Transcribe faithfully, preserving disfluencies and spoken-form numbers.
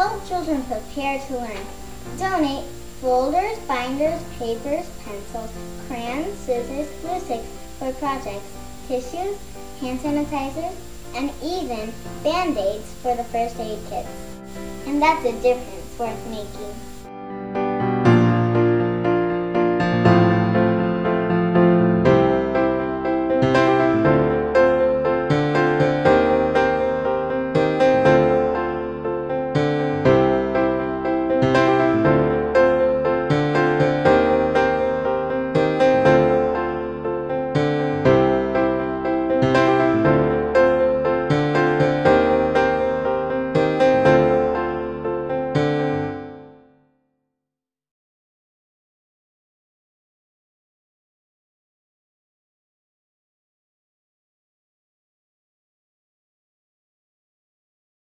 help children prepare to learn. Donate folders, binders, papers, pencils, crayons, scissors, glue sticks for projects, tissues, hand sanitizers, and even Band-Aids for the first aid kits. And that's a difference worth making.